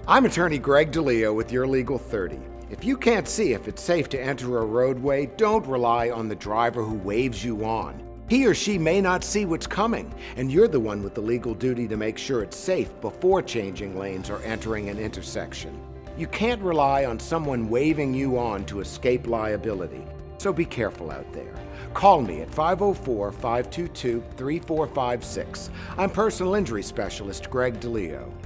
I'm attorney Greg DeLeo with YL30. If you can't see if it's safe to enter a roadway, don't rely on the driver who waves you on. He or she may not see what's coming, and you're the one with the legal duty to make sure it's safe before changing lanes or entering an intersection. You can't rely on someone waving you on to escape liability, so be careful out there. Call me at 504-522-3456. I'm personal injury specialist Greg DeLeo.